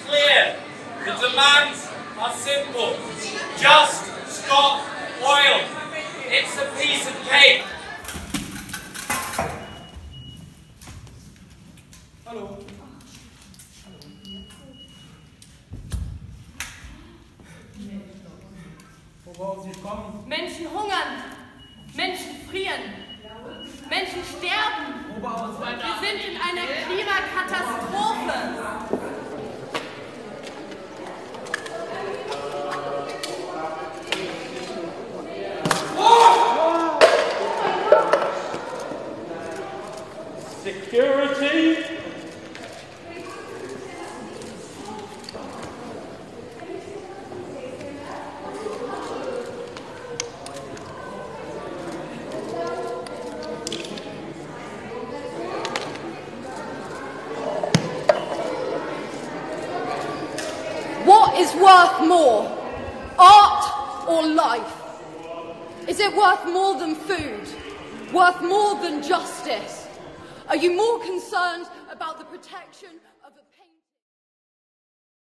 clear. The demands are simple. Just stop oil. It's a piece of cake. Hallo. Wo brauchen Sie kommen? Menschen hungern. Menschen frieren. Menschen sterben. Wir sind in einer Klimakatastrophe. Security. What is worth more, art or life? Is it worth more than food? Worth more than justice? Are you more concerned about the protection